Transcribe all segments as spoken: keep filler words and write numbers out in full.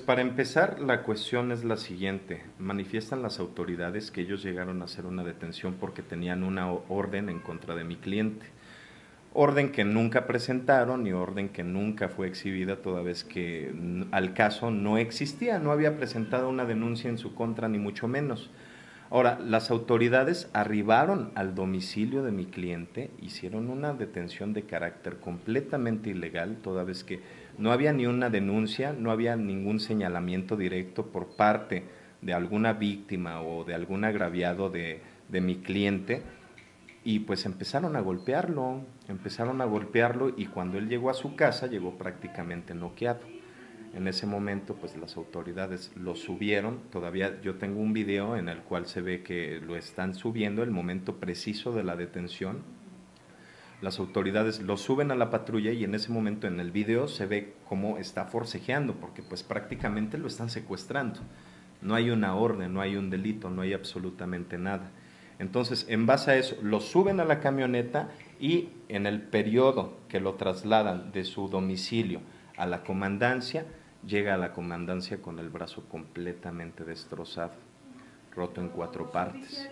Pues para empezar, la cuestión es la siguiente. Manifiestan las autoridades que ellos llegaron a hacer una detención porque tenían una orden en contra de mi cliente. Orden que nunca presentaron y orden que nunca fue exhibida toda vez que al caso no existía, no había presentado una denuncia en su contra ni mucho menos. Ahora, las autoridades arribaron al domicilio de mi cliente, hicieron una detención de carácter completamente ilegal, toda vez que no había ni una denuncia, no había ningún señalamiento directo por parte de alguna víctima o de algún agraviado de, de mi cliente, y pues empezaron a golpearlo, empezaron a golpearlo y cuando él llegó a su casa llegó prácticamente noqueado. En ese momento pues las autoridades lo subieron, todavía yo tengo un video en el cual se ve que lo están subiendo, el momento preciso de la detención. Las autoridades lo suben a la patrulla y en ese momento en el video se ve cómo está forcejeando, porque pues prácticamente lo están secuestrando. No hay una orden, no hay un delito, no hay absolutamente nada. Entonces, en base a eso, lo suben a la camioneta y en el periodo que lo trasladan de su domicilio a la comandancia, llega a la comandancia con el brazo completamente destrozado, roto en cuatro partes.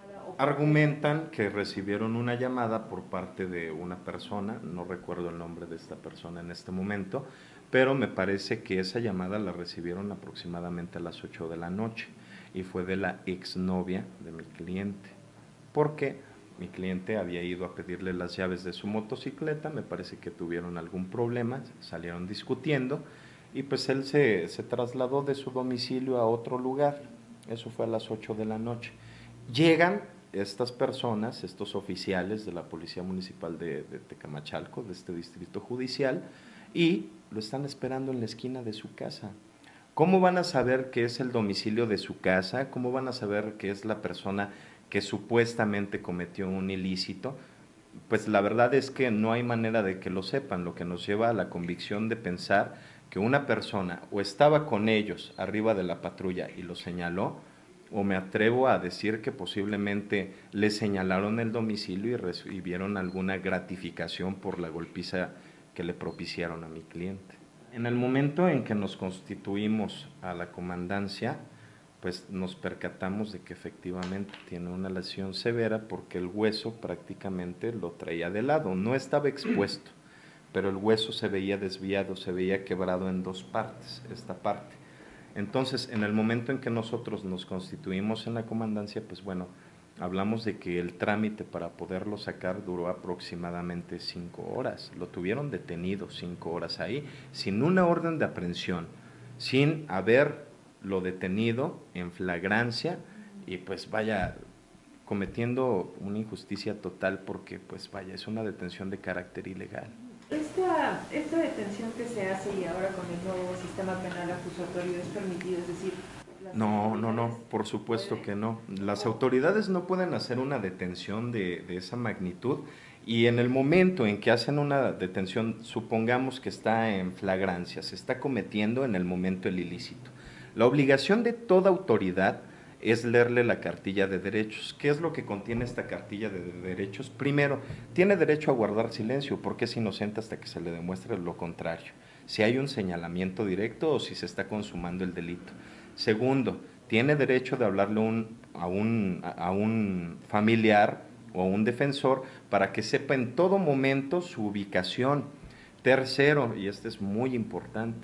Argumentan que recibieron una llamada por parte de una persona, no recuerdo el nombre de esta persona en este momento, pero me parece que esa llamada la recibieron aproximadamente a las ocho de la noche y fue de la exnovia de mi cliente, porque mi cliente había ido a pedirle las llaves de su motocicleta, me parece que tuvieron algún problema, salieron discutiendo y pues él se, se trasladó de su domicilio a otro lugar, eso fue a las ocho de la noche. Llegan estas personas, estos oficiales de la Policía Municipal de, de Tecamachalco, de este distrito judicial, y lo están esperando en la esquina de su casa. ¿Cómo van a saber que es el domicilio de su casa? ¿Cómo van a saber que es la persona que supuestamente cometió un ilícito? Pues la verdad es que no hay manera de que lo sepan, lo que nos lleva a la convicción de pensar que una persona o estaba con ellos arriba de la patrulla y lo señaló, o me atrevo a decir que posiblemente le señalaron el domicilio y recibieron alguna gratificación por la golpiza que le propiciaron a mi cliente. En el momento en que nos constituimos a la comandancia, pues nos percatamos de que efectivamente tiene una lesión severa porque el hueso prácticamente lo traía de lado, no estaba expuesto, pero el hueso se veía desviado, se veía quebrado en dos partes, esta parte. Entonces, en el momento en que nosotros nos constituimos en la comandancia, pues bueno, hablamos de que el trámite para poderlo sacar duró aproximadamente cinco horas. Lo tuvieron detenido cinco horas ahí, sin una orden de aprehensión, sin haberlo detenido en flagrancia y pues vaya, cometiendo una injusticia total porque pues vaya, es una detención de carácter ilegal. Esta, esta detención que se hace y ahora con el nuevo sistema penal acusatorio es permitido, es decir, las No, no, no, autoridades por supuesto pueden, que no. Las o autoridades no pueden hacer una detención de, de esa magnitud y en el momento en que hacen una detención, supongamos que está en flagrancia, se está cometiendo en el momento el ilícito. La obligación de toda autoridad es leerle la cartilla de derechos. ¿Qué es lo que contiene esta cartilla de derechos? Primero, tiene derecho a guardar silencio porque es inocente hasta que se le demuestre lo contrario, si hay un señalamiento directo o si se está consumando el delito. Segundo, tiene derecho de hablarle un, a, un, a un familiar o a un defensor para que sepa en todo momento su ubicación. Tercero, y este es muy importante,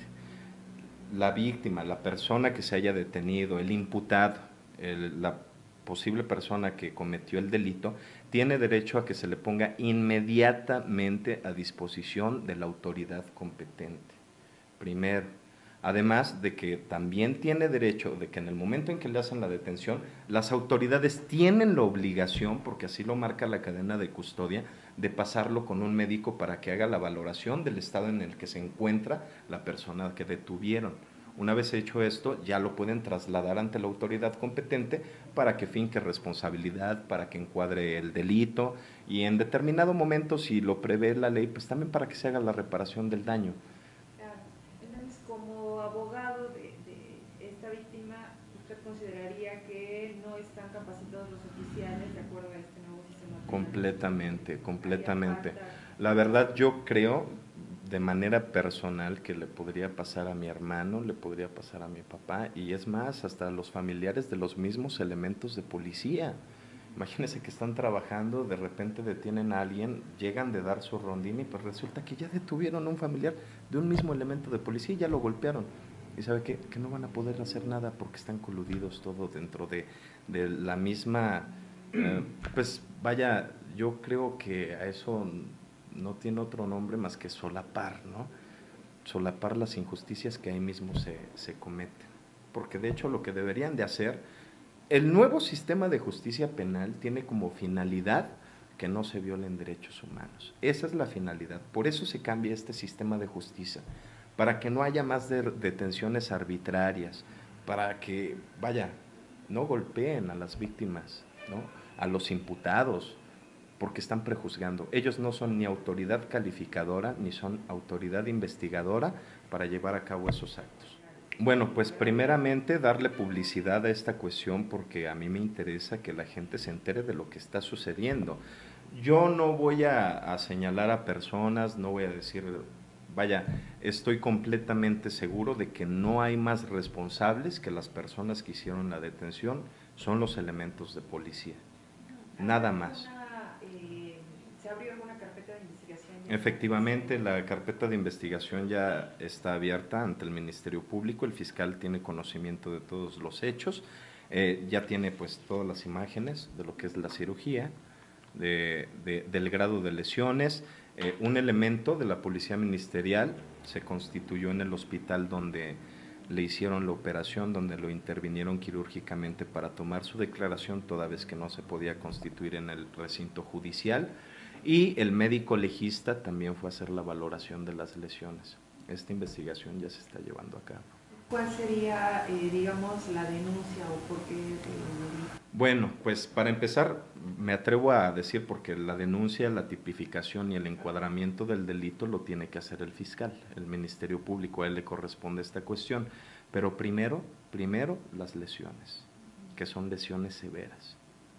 la víctima, la persona que se haya detenido, el imputado, el, la posible persona que cometió el delito, tiene derecho a que se le ponga inmediatamente a disposición de la autoridad competente. Primero, además de que también tiene derecho de que en el momento en que le hacen la detención, las autoridades tienen la obligación, porque así lo marca la cadena de custodia, de pasarlo con un médico para que haga la valoración del estado en el que se encuentra la persona que detuvieron. Una vez hecho esto, ya lo pueden trasladar ante la autoridad competente para que finque responsabilidad, para que encuadre el delito y en determinado momento, si lo prevé la ley, pues también para que se haga la reparación del daño. claro. Entonces, como abogado de, de esta víctima, ¿usted consideraría que no están capacitados los oficiales de acuerdo a este nuevo sistema penal? Completamente, Haría completamente. falta. La verdad yo creo, de manera personal que le podría pasar a mi hermano, le podría pasar a mi papá, y es más, hasta a los familiares de los mismos elementos de policía. Imagínense que están trabajando, de repente detienen a alguien, llegan de dar su rondín y pues resulta que ya detuvieron a un familiar de un mismo elemento de policía y ya lo golpearon. Y sabe qué? Que no van a poder hacer nada porque están coludidos todo dentro de, de la misma, eh, pues vaya, yo creo que a eso no tiene otro nombre más que solapar, ¿no? Solapar las injusticias que ahí mismo se, se cometen. Porque de hecho lo que deberían de hacer, el nuevo sistema de justicia penal tiene como finalidad que no se violen derechos humanos. Esa es la finalidad. Por eso se cambia este sistema de justicia, para que no haya más de detenciones arbitrarias, para que, vaya, no golpeen a las víctimas, ¿no? A los imputados, porque están prejuzgando. Ellos no son ni autoridad calificadora ni son autoridad investigadora para llevar a cabo esos actos. Bueno, pues primeramente darle publicidad a esta cuestión porque a mí me interesa que la gente se entere de lo que está sucediendo. Yo no voy a, a señalar a personas, no voy a decir, vaya, estoy completamente seguro de que no hay más responsables que las personas que hicieron la detención, son los elementos de policía, nada más. ¿Se abrió alguna carpeta de investigación? Efectivamente, la carpeta de investigación ya está abierta ante el Ministerio Público, el fiscal tiene conocimiento de todos los hechos, eh, ya tiene pues todas las imágenes de lo que es la cirugía, de, de, del grado de lesiones, eh, un elemento de la Policía Ministerial se constituyó en el hospital donde le hicieron la operación, donde lo intervinieron quirúrgicamente para tomar su declaración, toda vez que no se podía constituir en el recinto judicial. Y el médico legista también fue a hacer la valoración de las lesiones. Esta investigación ya se está llevando a cabo. ¿Cuál sería, eh, digamos, la denuncia o por qué? Eh... Bueno, pues para empezar, me atrevo a decir porque la denuncia, la tipificación y el encuadramiento del delito lo tiene que hacer el fiscal, el Ministerio Público, a él le corresponde esta cuestión. Pero primero, primero las lesiones, que son lesiones severas.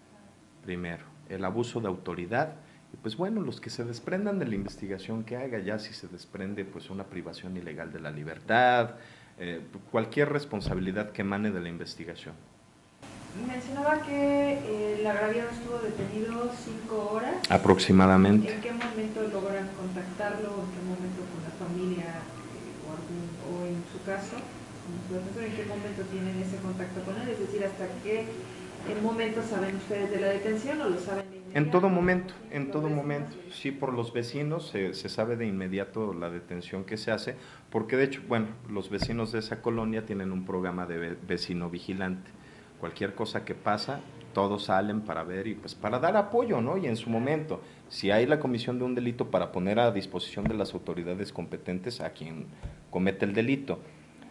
Primero, el abuso de autoridad. Y pues bueno, los que se desprendan de la investigación que haga, ya si se desprende pues una privación ilegal de la libertad, eh, cualquier responsabilidad que emane de la investigación. Mencionaba que eh, el agraviado estuvo detenido cinco horas. Aproximadamente. ¿En qué momento logran contactarlo? ¿En qué momento con la familia? Eh, o, algún, o en su caso, profesor, ¿en qué momento tienen ese contacto con él? Es decir, ¿hasta qué en momento saben ustedes de la detención o lo saben de inmediato? En todo momento, en todo momento. Sí, por los vecinos se, se sabe de inmediato la detención que se hace, porque de hecho, bueno, los vecinos de esa colonia tienen un programa de vecino vigilante. Cualquier cosa que pasa, todos salen para ver y pues para dar apoyo, ¿no? Y en su momento, si hay la comisión de un delito, para poner a disposición de las autoridades competentes a quien comete el delito.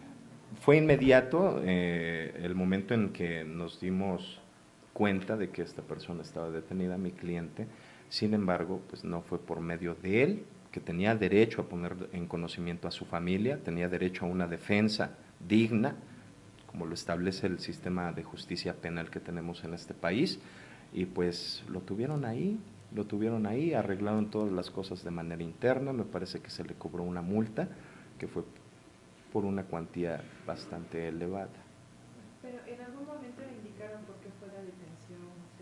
Fue inmediato eh, el momento en que nos dimos cuenta de que esta persona estaba detenida, mi cliente. Sin embargo, pues no fue por medio de él, que tenía derecho a poner en conocimiento a su familia, tenía derecho a una defensa digna, como lo establece el sistema de justicia penal que tenemos en este país, y pues lo tuvieron ahí, lo tuvieron ahí, arreglaron todas las cosas de manera interna, me parece que se le cobró una multa, que fue por una cuantía bastante elevada. Pero en algún momento le indicaron por qué fue la detención, usted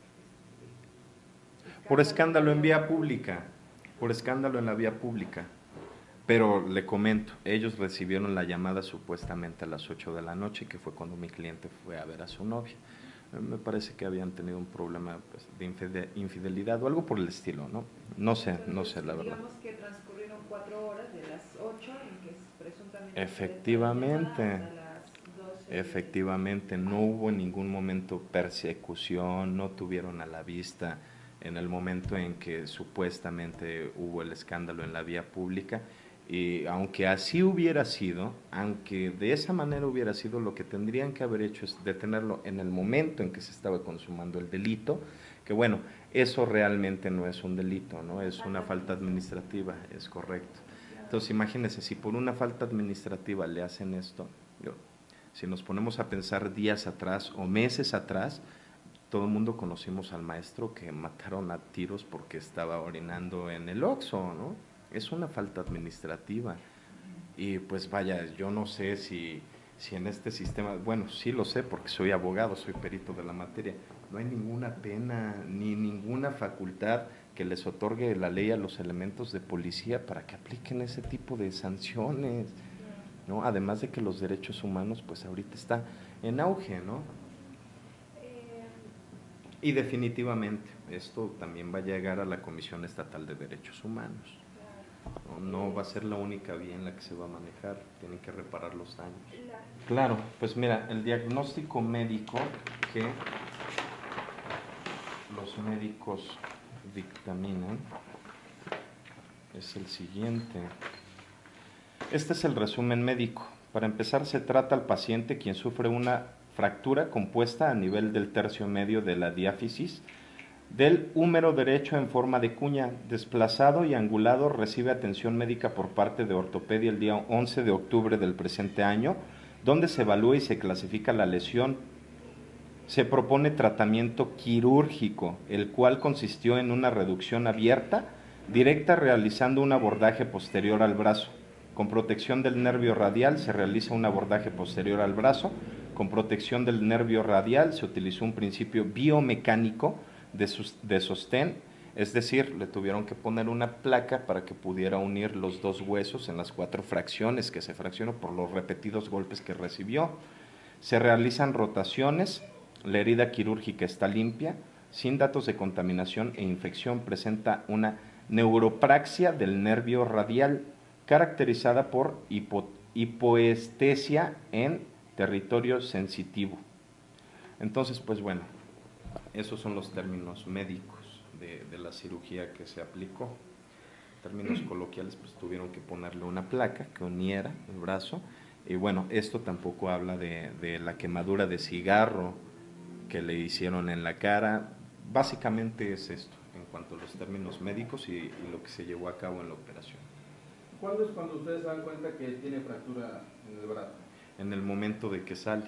por, por escándalo en vía pública, por escándalo en la vía pública. Pero le comento, ellos recibieron la llamada supuestamente a las ocho de la noche, que fue cuando mi cliente fue a ver a su novia. Me parece que habían tenido un problema pues, de infidelidad o algo por el estilo, ¿no? No sé, Entonces, no sé la verdad. Digamos que transcurrieron cuatro horas de las ocho en que presuntamente… Efectivamente, hasta las doce. Efectivamente, no hubo en ningún momento persecución, no tuvieron a la vista en el momento en que supuestamente hubo el escándalo en la vía pública. Y aunque así hubiera sido, aunque de esa manera hubiera sido, lo que tendrían que haber hecho es detenerlo en el momento en que se estaba consumando el delito, que bueno, eso realmente no es un delito, ¿no? Es una falta administrativa, es correcto. Entonces imagínense, si por una falta administrativa le hacen esto, yo, si nos ponemos a pensar días atrás o meses atrás, todo el mundo conocimos al maestro que mataron a tiros porque estaba orinando en el Oxxo, ¿no? es una falta administrativa. Y pues vaya, yo no sé si, si en este sistema, bueno, sí lo sé porque soy abogado, soy perito de la materia, no hay ninguna pena ni ninguna facultad que les otorgue la ley a los elementos de policía para que apliquen ese tipo de sanciones, ¿no? Además de que los derechos humanos, pues ahorita está en auge, ¿no? Y definitivamente, esto también va a llegar a la Comisión Estatal de Derechos Humanos. No, no va a ser la única vía en la que se va a manejar, tienen que reparar los daños. Claro, pues mira, el diagnóstico médico que los médicos dictaminan es el siguiente. Este es el resumen médico. Para empezar, se trata al paciente quien sufre una fractura compuesta a nivel del tercio medio de la diáfisis del húmero derecho en forma de cuña, desplazado y angulado. Recibe atención médica por parte de ortopedia el día once de octubre del presente año, donde se evalúa y se clasifica la lesión. Se propone tratamiento quirúrgico, el cual consistió en una reducción abierta directa realizando un abordaje posterior al brazo. Con protección del nervio radial se realiza un abordaje posterior al brazo. Con protección del nervio radial se utilizó un principio biomecánico de, de sostén, es decir, le tuvieron que poner una placa para que pudiera unir los dos huesos en las cuatro fracciones que se fraccionó por los repetidos golpes que recibió. Se realizan rotaciones, la herida quirúrgica está limpia, sin datos de contaminación e infección, presenta una neuropraxia del nervio radial, caracterizada por hipo, hipoestesia en territorio sensitivo. Entonces, pues bueno, esos son los términos médicos de, de la cirugía que se aplicó. En términos coloquiales, pues tuvieron que ponerle una placa que uniera el brazo. Y bueno, esto tampoco habla de, de la quemadura de cigarro que le hicieron en la cara. Básicamente es esto, en cuanto a los términos médicos y, y lo que se llevó a cabo en la operación. ¿Cuándo es cuando ustedes se dan cuenta que tiene fractura en el brazo? En el momento de que sale.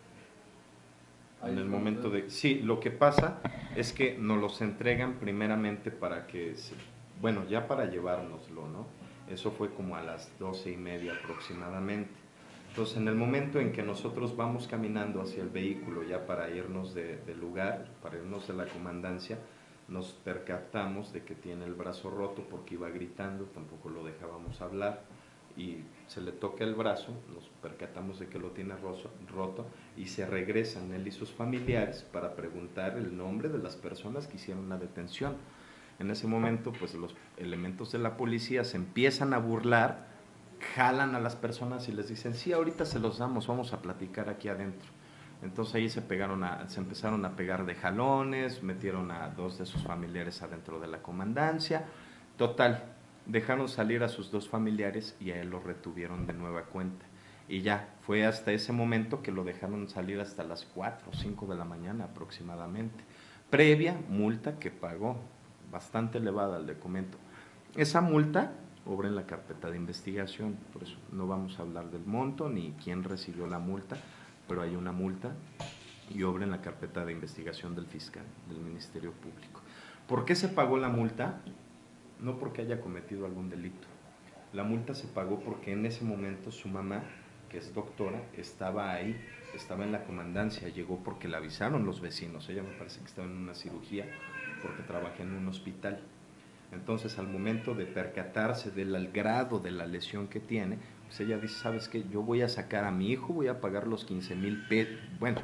En el momento de... Sí, lo que pasa es que nos los entregan primeramente para que... Se, bueno, ya para llevárnoslo, ¿no? Eso fue como a las doce y media aproximadamente. Entonces, en el momento en que nosotros vamos caminando hacia el vehículo ya para irnos de, del lugar, para irnos de la comandancia, nos percatamos de que tiene el brazo roto porque iba gritando, tampoco lo dejábamos hablar, y se le toca el brazo, nos percatamos de que lo tiene roto y se regresan él y sus familiares para preguntar el nombre de las personas que hicieron la detención. En ese momento, pues los elementos de la policía se empiezan a burlar, jalan a las personas y les dicen, sí, ahorita se los damos, vamos a platicar aquí adentro. Entonces ahí se, pegaron a, se empezaron a pegar de jalones, metieron a dos de sus familiares adentro de la comandancia. Total, dejaron salir a sus dos familiares y a él lo retuvieron de nueva cuenta. Y ya, fue hasta ese momento que lo dejaron salir hasta las cuatro o cinco de la mañana aproximadamente. Previa multa que pagó, bastante elevada, le comento. Esa multa obra en la carpeta de investigación, por eso no vamos a hablar del monto ni quién recibió la multa, pero hay una multa y obra en la carpeta de investigación del fiscal, del Ministerio Público. ¿Por qué se pagó la multa? No porque haya cometido algún delito. La multa se pagó porque en ese momento su mamá, que es doctora, estaba ahí, estaba en la comandancia, llegó porque le avisaron los vecinos. Ella me parece que estaba en una cirugía porque trabaja en un hospital. Entonces, al momento de percatarse del grado de la lesión que tiene, pues ella dice, ¿sabes qué? Yo voy a sacar a mi hijo, voy a pagar los quince mil pesos, bueno,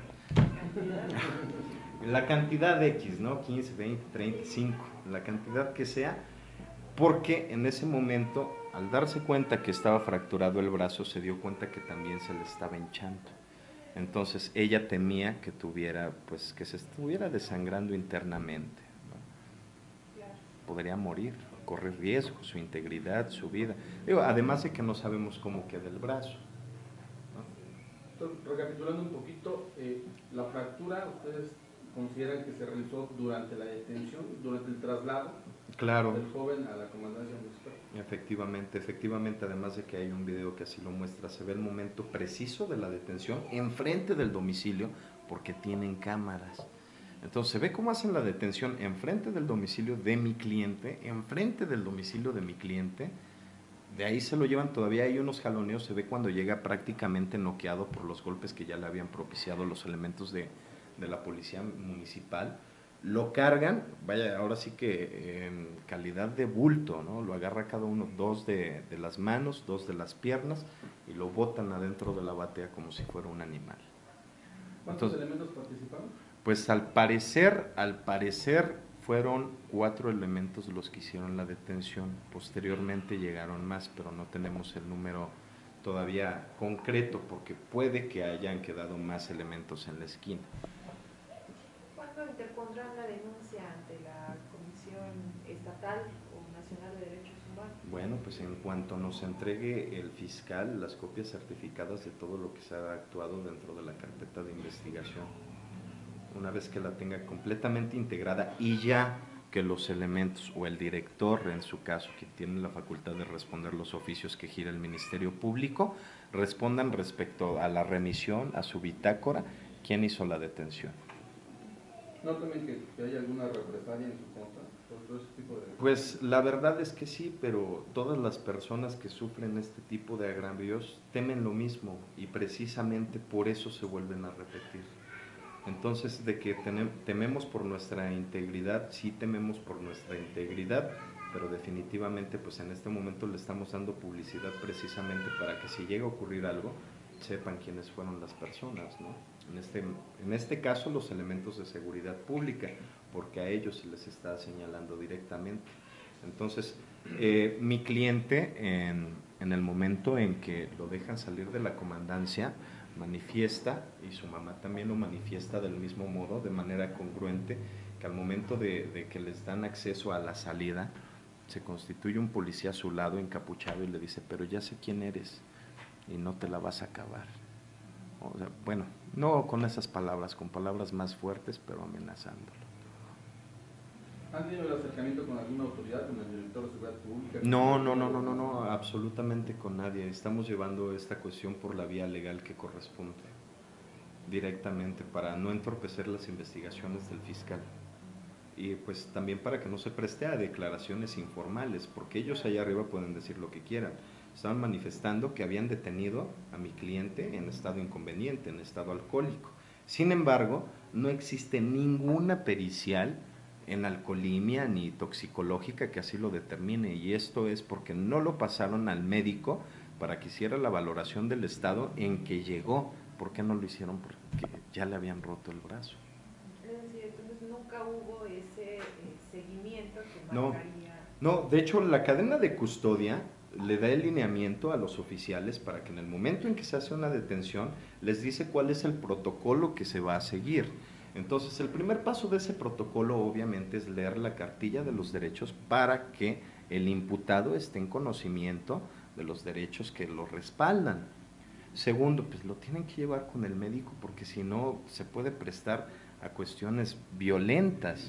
la cantidad de X, ¿no? quince, veinte, treinta, cinco, la cantidad que sea, porque en ese momento, al darse cuenta que estaba fracturado el brazo, se dio cuenta que también se le estaba hinchando. Entonces, ella temía que tuviera, pues, que se estuviera desangrando internamente. Podría morir, correr riesgo, su integridad, su vida. Digo, además de que no sabemos cómo queda el brazo. ¿No? Entonces, recapitulando un poquito, eh, la fractura, ¿ustedes consideran que se realizó durante la detención, durante el traslado claro. del joven a la comandancia municipal? Efectivamente, efectivamente, además de que hay un video que así lo muestra, se ve el momento preciso de la detención enfrente del domicilio, porque tienen cámaras. Entonces se ve cómo hacen la detención enfrente del domicilio de mi cliente, enfrente del domicilio de mi cliente, De ahí se lo llevan, todavía hay unos jaloneos, se ve cuando llega prácticamente noqueado por los golpes que ya le habían propiciado los elementos de, de la policía municipal. Lo cargan, vaya, ahora sí que en calidad de bulto, ¿no? Lo agarra cada uno, dos de, de las manos, dos de las piernas, y lo botan adentro de la batea como si fuera un animal. ¿Cuántos Entonces, elementos participaron? pues al parecer, al parecer fueron cuatro elementos los que hicieron la detención. Posteriormente llegaron más, pero no tenemos el número todavía concreto porque puede que hayan quedado más elementos en la esquina. ¿Cuándo interpondrán la denuncia ante la Comisión Estatal o Nacional de Derechos Humanos? Bueno, pues en cuanto nos entregue el fiscal las copias certificadas de todo lo que se ha actuado dentro de la carpeta de investigación, una vez que la tenga completamente integrada y ya que los elementos o el director, en su caso, que tiene la facultad de responder los oficios que gira el Ministerio Público, respondan respecto a la remisión, a su bitácora, quién hizo la detención. ¿No temen que, que haya alguna represalia en su contra por todo ese tipo de...? Pues la verdad es que sí, pero todas las personas que sufren este tipo de agravios temen lo mismo y precisamente por eso se vuelven a repetir. Entonces, de que tememos por nuestra integridad, sí tememos por nuestra integridad, pero definitivamente pues en este momento le estamos dando publicidad precisamente para que si llega a ocurrir algo, sepan quiénes fueron las personas, ¿no? En este, en este caso los elementos de seguridad pública, porque a ellos se les está señalando directamente. Entonces, eh, mi cliente en, en el momento en que lo dejan salir de la comandancia, manifiesta, y su mamá también lo manifiesta del mismo modo, de manera congruente, que al momento de, de que les dan acceso a la salida, se constituye un policía a su lado encapuchado y le dice, pero ya sé quién eres y no te la vas a acabar. O sea, bueno, no con esas palabras, con palabras más fuertes, pero amenazándolo. ¿Han tenido el acercamiento con alguna autoridad, con el director de Seguridad Pública? No, no, no, no, no, no, absolutamente con nadie. Estamos llevando esta cuestión por la vía legal que corresponde, directamente, para no entorpecer las investigaciones del fiscal. Y pues también para que no se preste a declaraciones informales, porque ellos allá arriba pueden decir lo que quieran. Estaban manifestando que habían detenido a mi cliente en estado inconveniente, en estado alcohólico. Sin embargo, no existe ninguna pericial en alcoholemia ni toxicológica que así lo determine, y esto es porque no lo pasaron al médico para que hiciera la valoración del estado en que llegó. ¿Por qué no lo hicieron? Porque ya le habían roto el brazo. Es decir, entonces nunca hubo ese eh, seguimiento que No, marcaría... no, de hecho la cadena de custodia le da el lineamiento a los oficiales para que en el momento en que se hace una detención les dice cuál es el protocolo que se va a seguir. Entonces, el primer paso de ese protocolo obviamente es leer la cartilla de los derechos para que el imputado esté en conocimiento de los derechos que lo respaldan. Segundo, pues lo tienen que llevar con el médico porque si no se puede prestar a cuestiones violentas.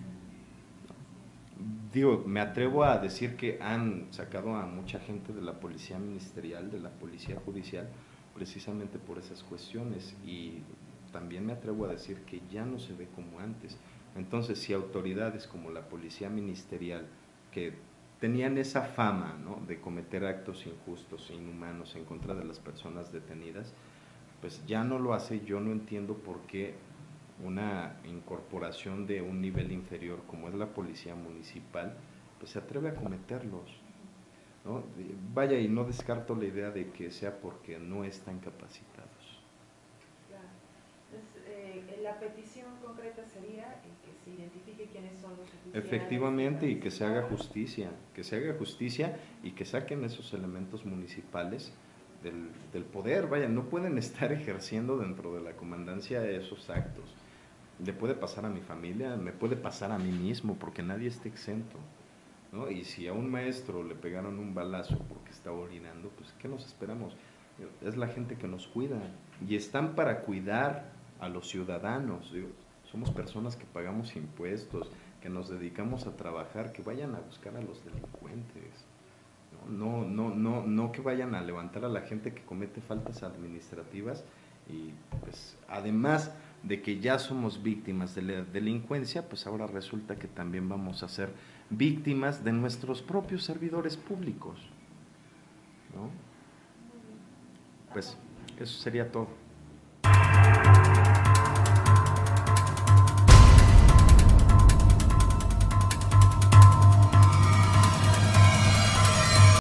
Digo, me atrevo a decir que han sacado a mucha gente de la policía ministerial, de la policía judicial, precisamente por esas cuestiones, y también me atrevo a decir que ya no se ve como antes. Entonces, si autoridades como la policía ministerial, que tenían esa fama, ¿no?, de cometer actos injustos e inhumanos en contra de las personas detenidas, pues ya no lo hace, yo no entiendo por qué una incorporación de un nivel inferior como es la policía municipal, pues se atreve a cometerlos, ¿no? Vaya, y no descarto la idea de que sea porque no están capacitados. Claro. Entonces, eh, la petición concreta sería eh, que se identifique quiénes son los oficiales. Efectivamente, y que se haga justicia, que se haga justicia y que saquen esos elementos municipales del, del poder. Vaya, no pueden estar ejerciendo dentro de la comandancia esos actos. Le puede pasar a mi familia, me puede pasar a mí mismo, porque nadie está exento, ¿no? Y si a un maestro le pegaron un balazo porque estaba orinando, pues ¿qué nos esperamos? Es la gente que nos cuida y están para cuidar a los ciudadanos. Digo, somos personas que pagamos impuestos, que nos dedicamos a trabajar, que vayan a buscar a los delincuentes, no, no, no, no que vayan a levantar a la gente que comete faltas administrativas. Y pues además de que ya somos víctimas de la delincuencia, pues ahora resulta que también vamos a ser víctimas de nuestros propios servidores públicos. ¿no? Pues eso sería todo.